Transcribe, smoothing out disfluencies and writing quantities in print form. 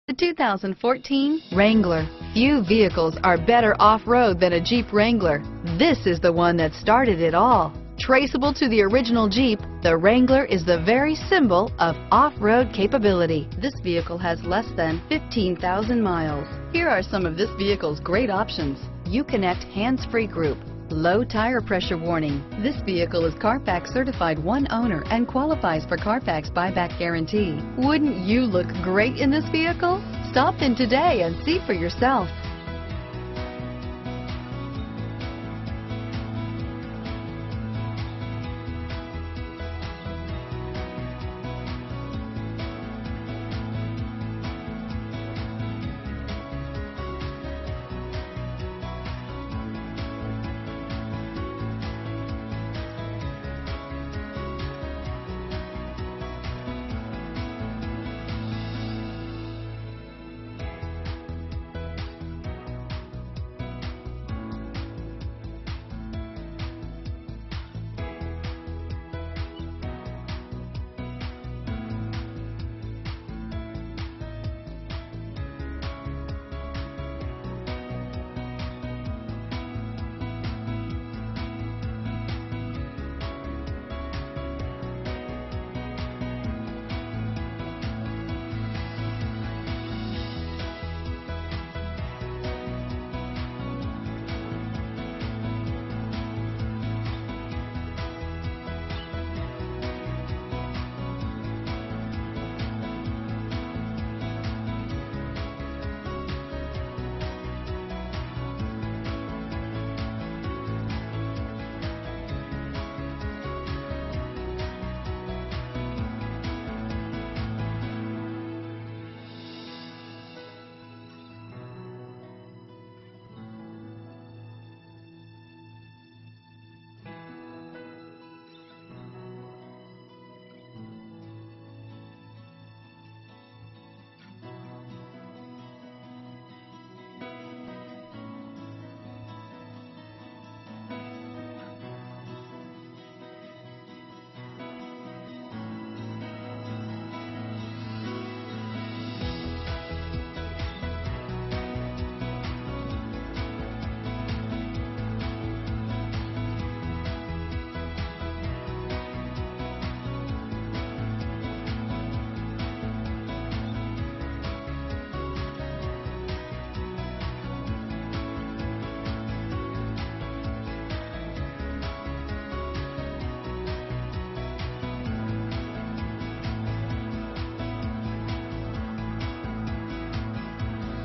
The 2014 Wrangler. Few vehicles are better off-road than a Jeep Wrangler. This is the one that started it all. Traceable to the original Jeep, the Wrangler is the very symbol of off-road capability. This vehicle has less than 15,000 miles. Here are some of this vehicle's great options: Uconnect hands-free group, low tire pressure warning. This vehicle is Carfax certified one owner and qualifies for Carfax buyback guarantee. Wouldn't you look great in this vehicle? Stop in today and see for yourself.